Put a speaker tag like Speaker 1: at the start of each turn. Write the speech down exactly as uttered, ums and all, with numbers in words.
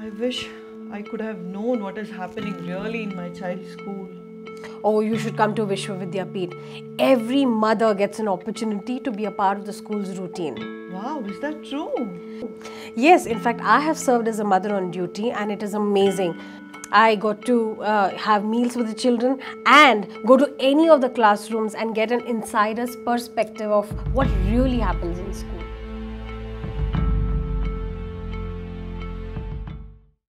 Speaker 1: I wish I could have known what is happening really in my child's school.
Speaker 2: Oh, you should come to Vishwa Vidyapeeth. Every mother gets an opportunity to be a part of the school's routine.
Speaker 1: Wow, is that true?
Speaker 2: Yes, in fact, I have served as a mother on duty and it is amazing. I got to uh, have meals with the children and go to any of the classrooms and get an insider's perspective of what really happens in school.